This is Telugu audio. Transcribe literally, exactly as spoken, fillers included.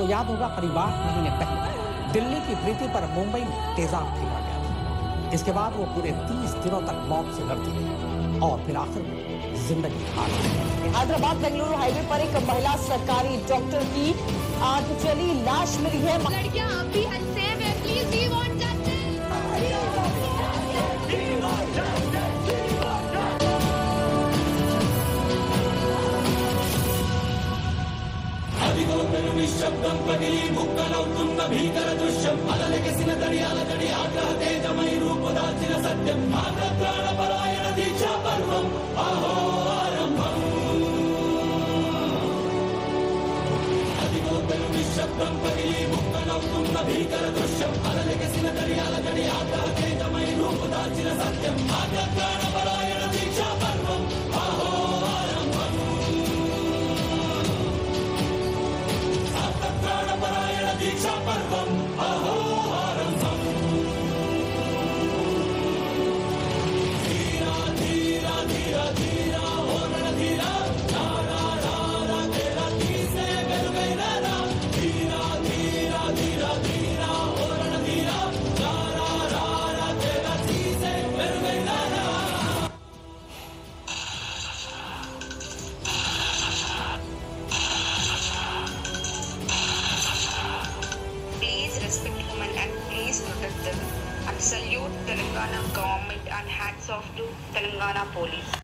आपको याद होगा करीब आठ महीने पहले दिल्ली की प्रीति पर मुंबई में तेजाब फेंका गया था। इसके बाद वो पूरे तीस दिनों तक मौत से लड़ती रही और फिर आखिर में जिंदगी हार गई। हैदराबाद बेंगलुरु हाईवे पर एक महिला सरकारी डॉक्टर की आग चली लाश मिली है। लड़कियां अब भी अनसेफ है, प्लीज वी वांट నిశ్శబ్దం పగిలి ముక్కలవుతున్న భీకర దృశ్యం అలలెగసిన దడియాల దడి ఆగ్రహ తేజమై రూపుదాల్చిన సత్యం మాత్ర ప్రాణపరాయణ దీక్షా పర్వం అహో ఆరంభం అదిగో పెను నిశ్శబ్దం పగిలి ముక్కలవుతున్న భీకర దృశ్యం అలలెగసిన దడియాల దడి ఆగ్రహ తేజమై రూపుదాల్చిన సత్యం మాత్ర ప్రాణపరాయణ దీక్షా పర్వం అహో ఆరంభం ప్రాణపరాయణ దీక్షా పర్వం అహో ఆరంభం ధీరా ధీరా ధీరా ధీరా ఓ రణధీరా రారా రారా తేరా తీసే వెలుగైన రా ధీరా ధీరా ధీరా ధీరా ఓ రణధీరా రారా రారా తేరా తీసే వెలుగైన రా. Please respect women and please protect them. And salute Telangana government and hats off to Telangana police.